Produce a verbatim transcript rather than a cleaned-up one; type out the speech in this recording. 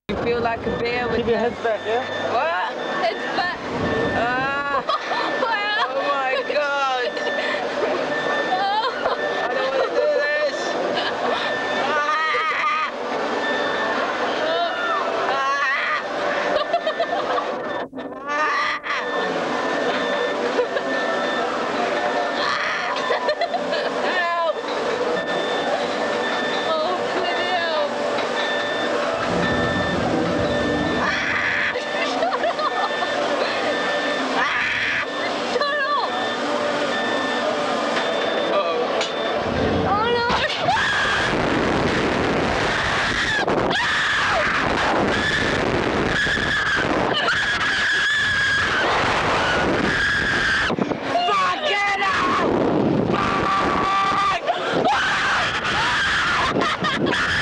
You feel like a bear with Keep your heads back, yeah? What? Heads back. Ah! Wow. Oh my God! Oh. I don't want to do this! Ah! Help! Oh, bloody hell. Shut up! Uh-oh. Oh no! Fuck it up! Fuck!